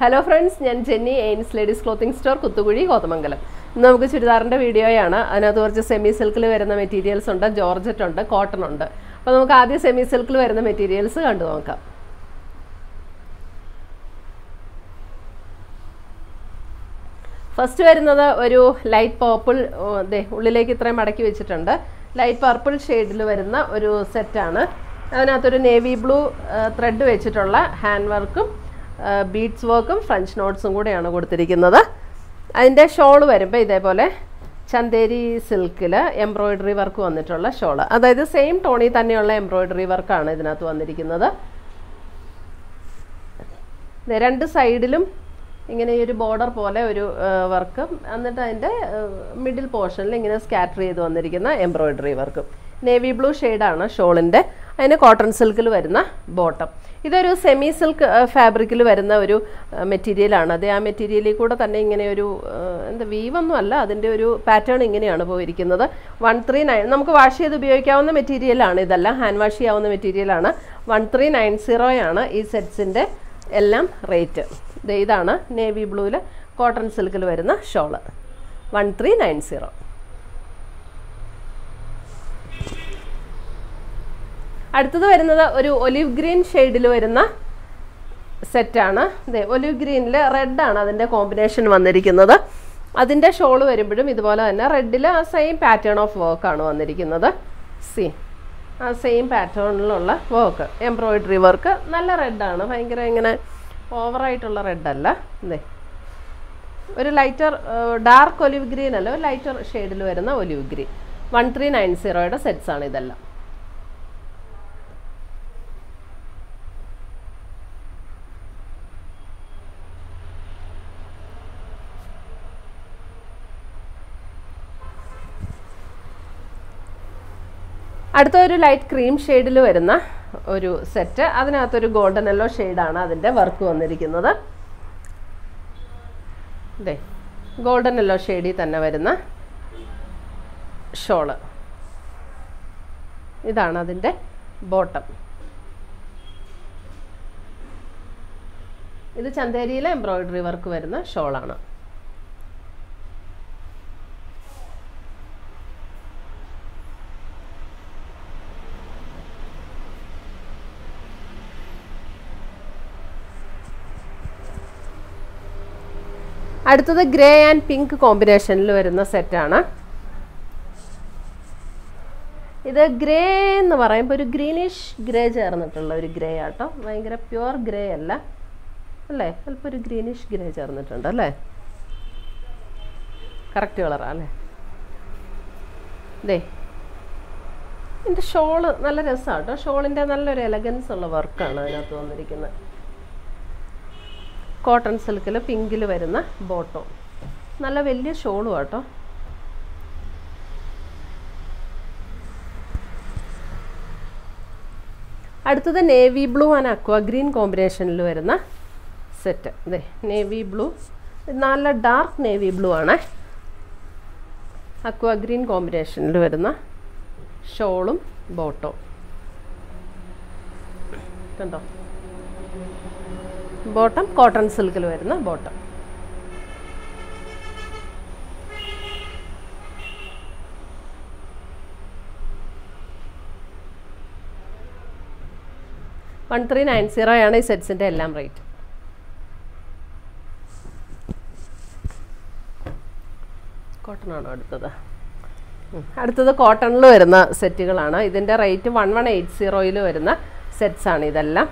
Hello friends, I am Jenny, Ains Ladies Clothing Store, Kuttugudi, Kottamangalam. We will see the video. Semi-silk materials, georgette, cotton. So, we will see semi-silk materials. First, we will see light purple. Light purple shade set. We navy blue thread handwork. Beads work French knots and shawl Chanderi silk embroidery work shawl. That is the same tone embroidery work. The two sides a border work and the middle portion scatter embroidery work. Navy blue shade shawl and cotton silk bottom. This is a semi-silk fabric material. That material is a weave pattern. 139. We wash the material. Hand wash material. 1390 is sets rate. This is navy blue cotton silk shawl. 1390. അടുത്തത് വരുന്നത് ഒരു olive green ഷെയ്ഡിൽ വരുന്ന set ആണ്. Olive ഗ്രീനിൽ red ആണ് അതിന്റെ combination വന്നിരിക്കുന്നത്. അതിന്റെ ഷോൾ വരുമ്പോഴും ഇതുപോലെ തന്നെ റെഡിൽ ആ സെയിം പാറ്റേൺ ഓഫ് വർക്ക് ആണ് വന്നിരിക്കുന്നത്. സി ആ സെയിം പാറ്റേണിലുള്ള വർക്ക് എംബ്രോയിഡറി വർക്ക് നല്ല റെഡ് ആണ്. ഭയങ്കര ഇങ്ങനെ ഓവർ ആയിട്ടുള്ള റെഡ് അല്ല. ഒരു ലൈറ്റർ ഡാർക്ക് ഒലിവ് ഗ്രീൻ അല്ല, ഒരു ലൈറ്റർ ഷെയ്ഡിൽ വരുന്ന ഒലിവ് ഗ്രീൻ. 1390 യുടെ സെറ്റ്സ് ആണ് ഇതെല്ലാം. അടുത്ത ഒരു ലൈറ്റ് ക്രീം ഷെയ്ഡിൽ വരുന്ന ഒരു സെറ്റ്. അതിനകത്ത് ഒരു ഗോൾഡൻ യെല്ലോ ഷെയ്ഡ് ആണ് അതിന്റെ വർക്ക് വന്നിരിക്കുന്നത്. ദേ ഗോൾഡൻ യെല്ലോ ഷെയ്ഡിൽ തന്നെ വരുന്ന ഷോൾ. ഇതാണ് അതിന്റെ ബോട്ടം. ഇത് ചന്തേരിയിലെ എംബ്രോയിഡറി വർക്ക് വരുന്ന ഷോൾ ആണ്. അടുത്തത് ഗ്രേ ആൻഡ് പിങ്ക് കോമ്പിനേഷനിൽ വരുന്ന സെറ്റാണ്. ഇത് ഗ്രേ എന്ന് പറയുമ്പോൾ ഒരു ഗ്രീനിഷ് ഗ്രേ ചേർന്നിട്ടുള്ള ഒരു ഗ്രേ ആട്ടോ. ഭയങ്കര പ്യുവർ ഗ്രേ അല്ല അല്ലേ, അല്പം ഒരു ഗ്രീനിഷ് ഗ്രേ ചേർന്നിട്ടുണ്ട് അല്ലേ. കറക്റ്റ് കളറാ അല്ലേ. ദേ ഇതിൻ്റെ ഷോള് നല്ല രസമാണ് കേട്ടോ. ഷോളിൻ്റെ നല്ലൊരു എലഗൻസ് ഉള്ള വർക്കാണ് അതിനകത്ത് വന്നിരിക്കുന്നത്. കോട്ടൺ സിൽക്കിൽ പിങ്കിൽ വരുന്ന ബോട്ടം. നല്ല വലിയ ഷോളും കേട്ടോ. അടുത്തത് navy blue and aqua green കോമ്പിനേഷനിൽ വരുന്ന സെറ്റ്. അതെ നേവി ബ്ലൂ, നല്ല ഡാർക്ക് നേവി ബ്ലൂ ആണ്. അക്വാ ഗ്രീൻ കോമ്പിനേഷനിൽ വരുന്ന ഷോളും ബോട്ടവും കണ്ടോ. ബോട്ടം കോട്ടൺ സിൽക്കിൽ വരുന്ന ബോട്ടം. $1390 ഈ സെറ്റ്സിൻ്റെ എല്ലാം റേറ്റ്. കോട്ടൺ ആണോ അടുത്തത്? അടുത്തത് കോട്ടണിൽ വരുന്ന സെറ്റുകളാണ്. ഇതിൻ്റെ റേറ്റ് 1180 വരുന്ന സെറ്റ്സ് ആണ് ഇതെല്ലാം.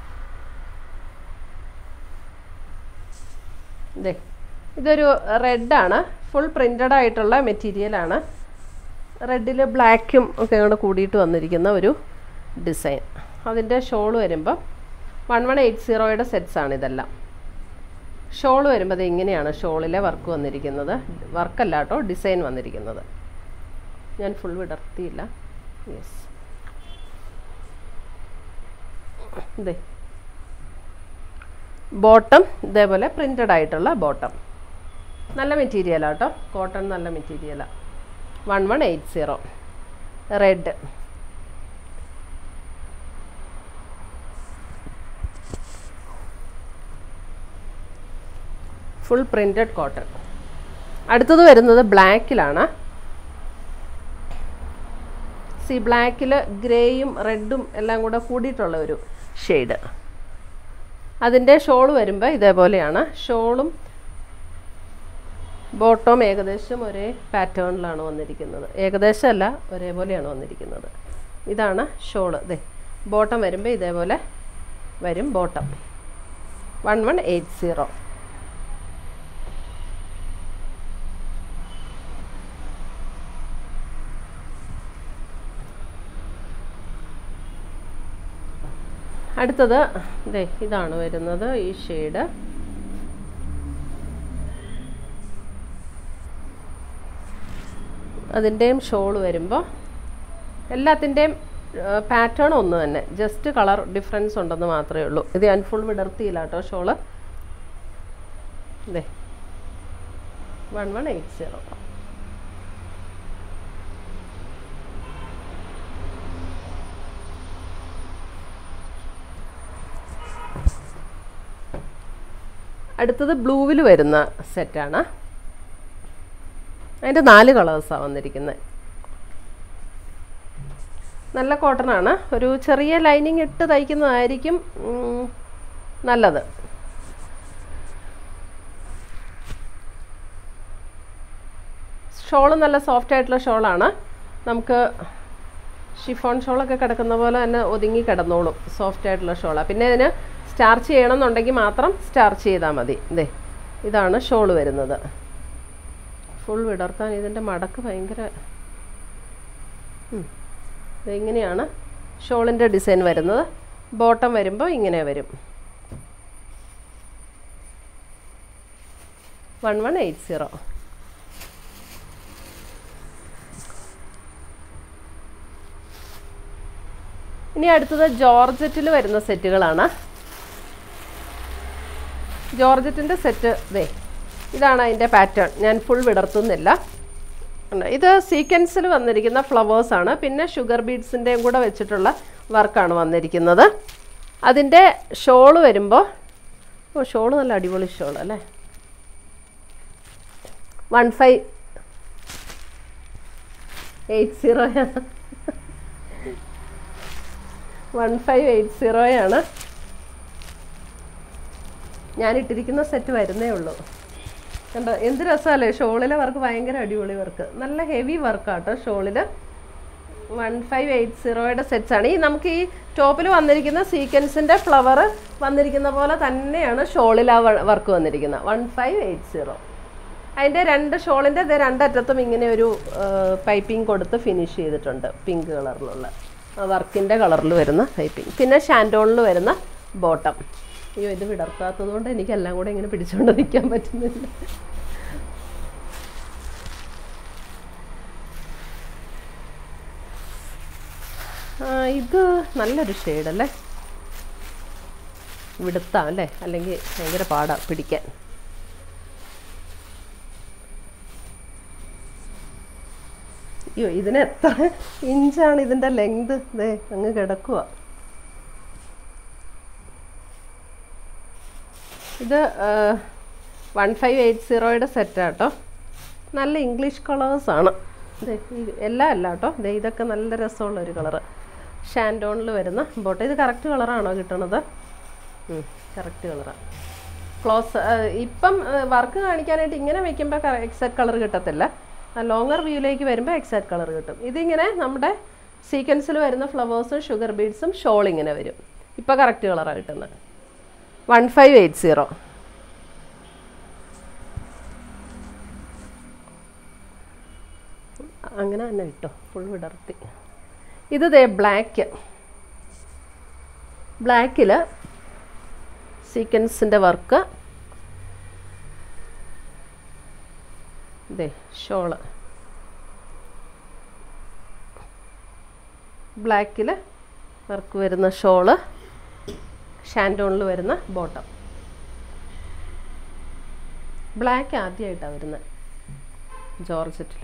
ഇതൊരു റെഡാണ്, ഫുൾ പ്രിന്റഡ് ആയിട്ടുള്ള മെറ്റീരിയലാണ്. റെഡിൽ ബ്ലാക്കും ഒക്കെ അങ്ങോട്ട് കൂടിയിട്ട് വന്നിരിക്കുന്ന ഒരു ഡിസൈൻ. അതിൻ്റെ ഷോൾ വരുമ്പോൾ 1180 സെറ്റ്സ് ആണ് ഇതെല്ലാം. ഷോൾ വരുമ്പോൾ ഇങ്ങനെയാണ് ഷോളിലെ വർക്ക് വന്നിരിക്കുന്നത്. വർക്കല്ല കേട്ടോ, ഡിസൈൻ വന്നിരിക്കുന്നത്. ഞാൻ ഫുൾ വിടർത്തിയില്ല. യെസ്, ഇതേ ബോട്ടം ഇതേപോലെ പ്രിന്റഡ് ആയിട്ടുള്ള ബോട്ടം. നല്ല മെറ്റീരിയലാണ് കേട്ടോ, കോട്ടൺ നല്ല മെറ്റീരിയലാണ്. 1180 റെഡ്. Full printed cotton. അടുത്തത് വരുന്നത് ബ്ലാക്കിലാണ്. ബ്ലാക്കിൽ ഗ്രേയും റെഡും എല്ലാം കൂടെ കൂടിയിട്ടുള്ള ഒരു ഷെയ്ഡ്. അതിൻ്റെ ഷോൾ വരുമ്പോൾ ഇതേപോലെയാണ്. ഷോളും ബോട്ടം ഏകദേശം ഒരേ പാറ്റേണിലാണ് വന്നിരിക്കുന്നത്. ഏകദേശം അല്ല, ഒരേപോലെയാണ് വന്നിരിക്കുന്നത്. ഇതാണ് ഷോള്. ബോട്ടം വരുമ്പോൾ ഇതേപോലെ വരും. ബോട്ടം 1180. അടുത്തത് ഇതാണ് വരുന്നത്, ഈ ഷെയ്ഡ്. അതിൻ്റെയും ഷോൾ വരുമ്പോൾ എല്ലാത്തിൻ്റെയും പാറ്റേൺ ഒന്ന് തന്നെ, ജസ്റ്റ് കളർ ഡിഫറൻസ് ഉണ്ടെന്ന് മാത്രമേ ഉള്ളൂ. ഇത് ഞാൻ ഫുൾ വിടർത്തിയില്ല കേട്ടോ ഷോള്. 1180. അടുത്തത് ബ്ലൂവിൽ വരുന്ന സെറ്റാണ്. അതിൻ്റെ 4 കളേഴ്സാണ് വന്നിരിക്കുന്നത്. നല്ല കോട്ടണാണ്. ഒരു ചെറിയ ലൈനിങ് ഇട്ട് തയ്ക്കുന്നതായിരിക്കും നല്ലത്. ഷോള് നല്ല സോഫ്റ്റ് ആയിട്ടുള്ള ഷോളാണ്. നമുക്ക് ഷിഫോൺ ഷോളൊക്കെ കിടക്കുന്ന പോലെ തന്നെ ഒതുങ്ങി കിടന്നോളും. സോഫ്റ്റ് ആയിട്ടുള്ള ഷോളാണ്. പിന്നെ ഇതിന് സ്റ്റാർച്ച് ചെയ്യണമെന്നുണ്ടെങ്കിൽ മാത്രം സ്റ്റാർച്ച് ചെയ്താൽ മതി. ഇതാണ് ഷോള് വരുന്നത്. ഫുൾ വിടർത്താൻ ഇതിൻ്റെ മടക്ക് ഭയങ്കര. ഇങ്ങനെയാണ് ഷോളിൻ്റെ ഡിസൈൻ വരുന്നത്. ബോട്ടം വരുമ്പോൾ ഇങ്ങനെ വരും. 1180. ഇനി അടുത്തത് ജോർജറ്റിൽ വരുന്ന സെറ്റുകളാണ്. ജോർജറ്റിൻ്റെ സെറ്റ് ഇതാണ് അതിൻ്റെ പാറ്റേൺ. ഞാൻ ഫുൾ വിടർത്തുന്നില്ല. ഇത് സീക്വൻസിൽ വന്നിരിക്കുന്ന ഫ്ലവേഴ്സാണ്. പിന്നെ ഷുഗർ ബീഡ്സിൻ്റെയും കൂടെ വെച്ചിട്ടുള്ള വർക്കാണ് വന്നിരിക്കുന്നത്. അതിൻ്റെ ഷോള് വരുമ്പോൾ ഷോള് നല്ല അടിപൊളി ഷോൾ അല്ലേ. 1580 1580 ഞാനിട്ടിരിക്കുന്ന സെറ്റ് വരുന്നേ ഉള്ളൂ. കണ്ടോ എന്ത് രസമല്ലേ. ഷോളിലെ വർക്ക് ഭയങ്കര അടിപൊളി വർക്ക്. നല്ല ഹെവി വർക്കാട്ടോ ഷോളിൽ. 1580 സെറ്റ്സാണ്. നമുക്ക് ഈ ടോപ്പിൽ വന്നിരിക്കുന്ന സീക്വൻസിൻ്റെ ഫ്ലവർ വന്നിരിക്കുന്ന പോലെ തന്നെയാണ് ഷോളിൽ ആ വർക്ക് വന്നിരിക്കുന്നത്. 1580. അതിൻ്റെ ഷോളിൻ്റെ 2 അറ്റത്തും ഇങ്ങനെ ഒരു പൈപ്പിംഗ് കൊടുത്ത് ഫിനിഷ് ചെയ്തിട്ടുണ്ട്. പിങ്ക് കളറിലുള്ള വർക്കിൻ്റെ കളറിൽ വരുന്ന പൈപ്പിംഗ്. പിന്നെ ഷാൻഡോണിൽ വരുന്ന ബോട്ടം. അയ്യോ, ഇത് വിടർത്താത്തത് കൊണ്ട് എനിക്കെല്ലാം കൂടെ ഇങ്ങനെ പിടിച്ചുകൊണ്ട് നിൽക്കാൻ പറ്റുന്നില്ല. ഇത് നല്ലൊരു ഷെയ്ഡല്ലേ. വിടുത്താം അല്ലേ, അല്ലെങ്കിൽ ഭയങ്കര പാടാണ് പിടിക്കാൻ. അയ്യോ, ഇതിന് എത്ര ഇഞ്ചാണ് ഇതിൻ്റെ ലെങ്ത്. അങ്ങ് കിടക്കുക. ഇത് 1580 സെറ്റാട്ടോ. നല്ല ഇംഗ്ലീഷ് കളേഴ്സാണ്. എല്ലാം അല്ല കേട്ടോ. ഇതൊക്കെ നല്ല രസമുള്ളൊരു കളറ്. ഷാൻഡോണിൽ വരുന്ന ബോട്ടം. ഇത് കറക്റ്റ് കളറാണോ കിട്ടണത്? കറക്റ്റ് കളറാണ്. ക്ലോസ് ഇപ്പം വർക്ക് കാണിക്കാനായിട്ട് ഇങ്ങനെ വയ്ക്കുമ്പോൾ എക്സാക്ട് കളർ കിട്ടത്തില്ല. ലോങ്ങർ വ്യൂയിലേക്ക് വരുമ്പോൾ എക്സാക്ട് കളർ കിട്ടും. ഇതിങ്ങനെ നമ്മുടെ സീക്വൻസിൽ വരുന്ന ഫ്ലവേഴ്സും ഷുഗർ ബീഡ്സും ഷോൾ ഇങ്ങനെ വരും. ഇപ്പോൾ കറക്റ്റ് കളറാണ് കിട്ടുന്നത്. 1580. അങ്ങനെ തന്നെ കിട്ടും. ഫുൾ വിടർത്തി. ഇത് ബ്ലാക്കിൽ സീക്വൻസിൻ്റെ വർക്ക്. ഷോള് ബ്ലാക്കിൽ വർക്ക് വരുന്ന ഷോള്. ഷാൻഡോണിൽ വരുന്ന ബോട്ടം. ബ്ലാക്ക് ആദ്യമായിട്ടാണ് വരുന്നത് ജോർജറ്റിൽ.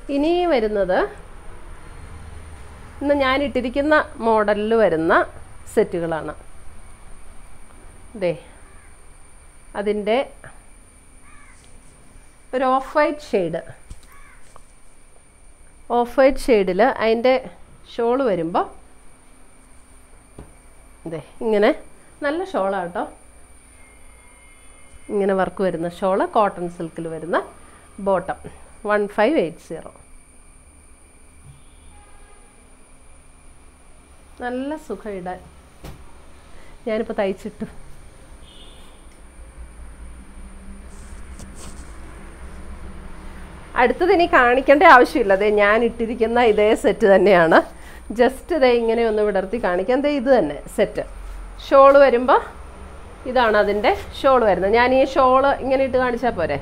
ഇനി വരുന്നത് ഇന്ന് ഞാൻ ഇട്ടിരിക്കുന്ന മോഡലിൽ വരുന്ന സെറ്റുകളാണ്. ദേ അതിൻ്റെ ഒരു ഓഫ് വൈറ്റ് ഷെയ്ഡിൽ അതിൻ്റെ ഷോള് വരുമ്പോൾ അതെ ഇങ്ങനെ നല്ല ഷോളാണ് കേട്ടോ. ഇങ്ങനെ വർക്ക് വരുന്ന ഷോള്, കോട്ടൺ സിൽക്കിൽ വരുന്ന ബോട്ടം 1580. നല്ല സുഖം ഇടാൻ. ഞാനിപ്പോൾ തയ്ച്ചിട്ടു. അടുത്തത് ഇനി കാണിക്കേണ്ട ആവശ്യമില്ല. അതെ ഞാൻ ഇട്ടിരിക്കുന്ന ഇതേ സെറ്റ് തന്നെയാണ്. ജസ്റ്റ് ഇതേ ഇങ്ങനെ ഒന്ന് വിടർത്തി കാണിക്കാം. ദേ ഇത് തന്നെ സെറ്റ്. ഷോള് വരുമ്പോൾ ഇതാണ് അതിൻ്റെ ഷോള് വരുന്നത്. ഞാൻ ഈ ഷോള് ഇങ്ങനെ ഇട്ട് കാണിച്ചാൽ പോരെ.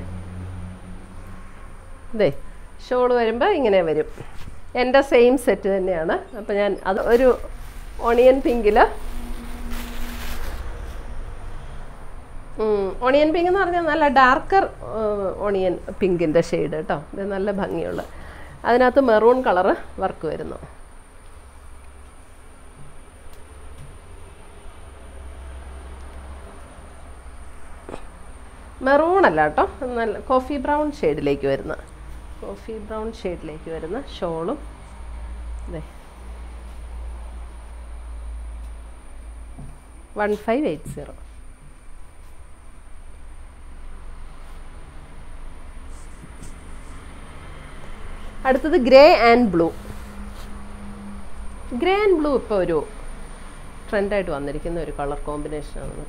ഇതേ ഷോള് വരുമ്പോൾ ഇങ്ങനെ വരും. എൻ്റെ സെയിം സെറ്റ് തന്നെയാണ്. അപ്പോൾ ഞാൻ അത് ഒരു ഓണിയൻ പിങ്കിൽ, ഓണിയൻ പിങ്ക് എന്ന് പറഞ്ഞാൽ നല്ല ഡാർക്കർ ഓണിയൻ പിങ്കിൻ്റെ ഷെയ്ഡ് കേട്ടോ. ഇത് നല്ല ഭംഗിയുള്ള, അതിനകത്ത് മെറൂൺ കളറ് വർക്ക് വരുന്നു. മെറൂൺ അല്ല കേട്ടോ, നല്ല കോഫി ബ്രൗൺ ഷെയ്ഡിലേക്ക് വരുന്ന ഷോളും അതെ 1580. അടുത്തത് ഗ്രേ ആൻഡ് ബ്ലൂ. ഇപ്പോൾ ഒരു ട്രെൻഡായിട്ട് വന്നിരിക്കുന്ന ഒരു കളർ കോമ്പിനേഷനാണ്.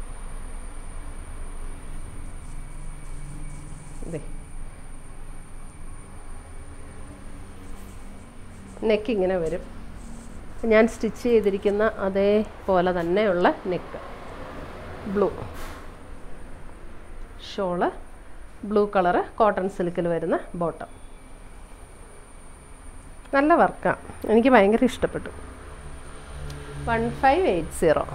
നെക്ക് ഇങ്ങനെ വരും. ഞാൻ സ്റ്റിച്ച് ചെയ്തിരിക്കുന്ന അതേപോലെ തന്നെയുള്ള neck. Blue shawl, blue colour, cotton സിൽക്കിൽ വരുന്ന ബോട്ടം. നല്ല വർക്കാണ്, എനിക്ക് ഭയങ്കര ഇഷ്ടപ്പെട്ടു. 1580.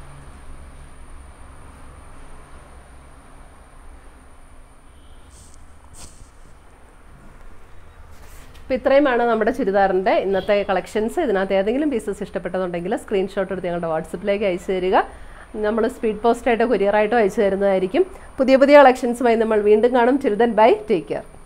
അപ്പോൾ ഇത്രയുമാണ് നമ്മുടെ ചുരിദാറിൻ്റെ ഇന്നത്തെ കളക്ഷൻസ്. ഇതിനകത്ത് ഏതെങ്കിലും പീസസ് ഇഷ്ടപ്പെട്ടതുണ്ടെങ്കിൽ സ്ക്രീൻഷോട്ട് എടുത്ത് ഞങ്ങളുടെ വാട്സപ്പിലേക്ക് അയച്ചു തരിക. നമ്മൾ സ്പീഡ് പോസ്റ്റായിട്ടോ കൊറിയറായിട്ടോ അയച്ചു തരുന്നതായിരിക്കും. പുതിയ കളക്ഷൻസുമായി നമ്മൾ വീണ്ടും കാണും. Till then bye, take care.